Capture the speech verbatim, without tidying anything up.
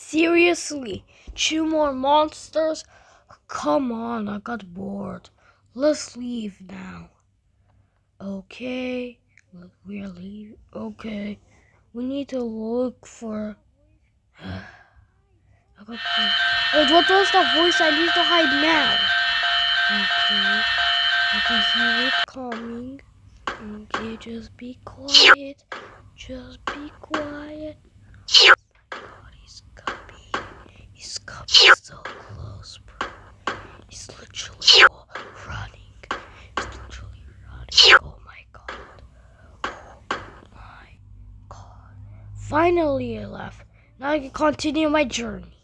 Seriously, two more monsters? Come on, I got bored. Let's leave now. Okay, we're leaving. Okay, we need to look for. I got Wait, what was the voice? I need to hide now. Okay, I can hear it coming. Okay, just be quiet. Just be quiet. Oh my god, he's coming. He's coming so close, bro. He's literally running. He's literally running. Oh my god. Oh my god. Finally, I left. Now I can continue my journey.